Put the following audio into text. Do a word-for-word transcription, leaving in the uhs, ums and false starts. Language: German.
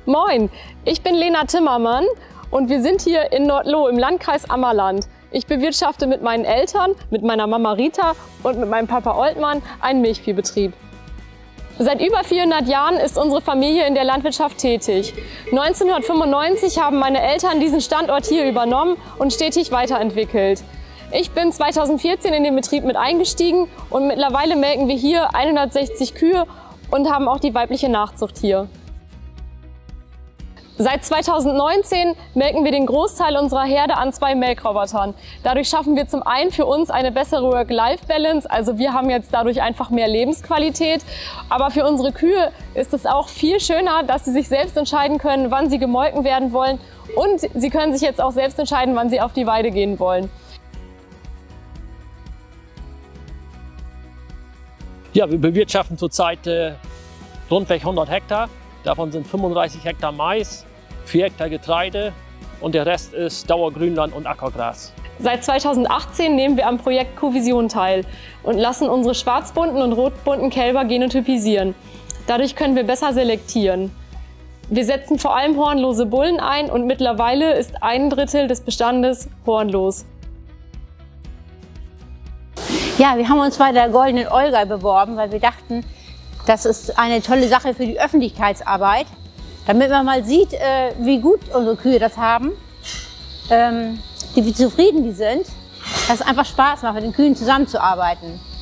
Moin, ich bin Lena Timmermann und wir sind hier in Nordloh im Landkreis Ammerland. Ich bewirtschafte mit meinen Eltern, mit meiner Mama Rita und mit meinem Papa Oltmann einen Milchviehbetrieb. Seit über vierhundert Jahren ist unsere Familie in der Landwirtschaft tätig. neunzehnhundertfünfundneunzig haben meine Eltern diesen Standort hier übernommen und stetig weiterentwickelt. Ich bin zweitausendvierzehn in den Betrieb mit eingestiegen und mittlerweile melken wir hier hundertsechzig Kühe und haben auch die weibliche Nachzucht hier. Seit zweitausendneunzehn melken wir den Großteil unserer Herde an zwei Melkrobotern. Dadurch schaffen wir zum einen für uns eine bessere Work-Life-Balance, also wir haben jetzt dadurch einfach mehr Lebensqualität. Aber für unsere Kühe ist es auch viel schöner, dass sie sich selbst entscheiden können, wann sie gemolken werden wollen, und sie können sich jetzt auch selbst entscheiden, wann sie auf die Weide gehen wollen. Ja, wir bewirtschaften zurzeit äh, rundweg hundert Hektar. Davon sind fünfunddreißig Hektar Mais, vier Hektar Getreide und der Rest ist Dauergrünland und Ackergras. Seit zweitausendachtzehn nehmen wir am Projekt Kuhvision teil und lassen unsere schwarzbunten und rotbunten Kälber genotypisieren. Dadurch können wir besser selektieren. Wir setzen vor allem hornlose Bullen ein und mittlerweile ist ein Drittel des Bestandes hornlos. Ja, wir haben uns bei der Goldenen Olga beworben, weil wir dachten, das ist eine tolle Sache für die Öffentlichkeitsarbeit, damit man mal sieht, äh, wie gut unsere Kühe das haben, ähm, wie zufrieden die sind, dass es einfach Spaß macht, mit den Kühen zusammenzuarbeiten.